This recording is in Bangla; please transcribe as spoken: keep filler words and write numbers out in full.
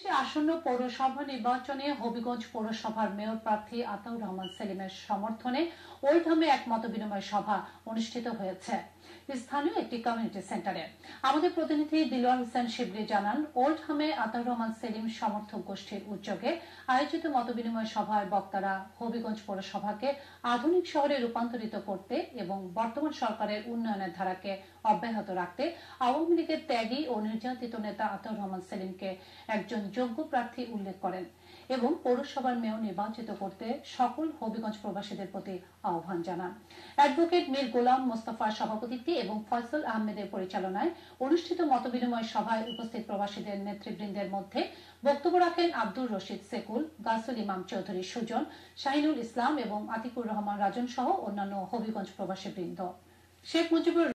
আসন্ন পৌরসভা নির্বাচনে হবিগঞ্জ পৌরসভার মেয়র প্রার্থী আতাউর রহমান সেলিমের সমর্থনে ওল্ডহামে এক মতবিনিময় সভা অনুষ্ঠিত হয়েছে স্থানীয় একটি কমিউনিটি সেন্টারে। আমাদের প্রতিনিধি দিলওয়ার হোসেন শিবলি জানান, ওল্ডহামে আতাউর রহমান সেলিম সমর্থক গোষ্ঠীর উদ্যোগে আয়োজিত মতবিনিময় সভায় বক্তারা হবিগঞ্জ পৌরসভাকে আধুনিক শহরে রূপান্তরিত করতে এবং বর্তমান সরকারের উন্নয়নের ধারাকে অব্যাহত রাখতে আওয়ামী লীগের ত্যাগী ও নির্যাতিত নেতা আতাউর রহমান সেলিমকে একজন যোগ্য প্রার্থী উল্লেখ করেন এবং পৌরসভার মেয়র নির্বাচিত করতে সকল হবিগঞ্জ প্রবাসীদের প্রতি আহ্বান জানান। অ্যাডভোকেট মীর গোলাম মোস্তফার সভাপতিত্বে এবং ফয়সাল আহমেদের পরিচালনায় অনুষ্ঠিত মতবিনিময় সভায় উপস্থিত প্রবাসীদের নেতৃবৃন্দের মধ্যে বক্তব্য রাখেন আব্দুর রশিদ সেকুল, গাসুল ইমাম চৌধুরী সুজন, শাহিনুল ইসলাম এবং আতিকুর রহমান রাজন সহ অন্যান্য হবিগঞ্জ প্রবাসীবৃন্দ। শেখ মুজিবুর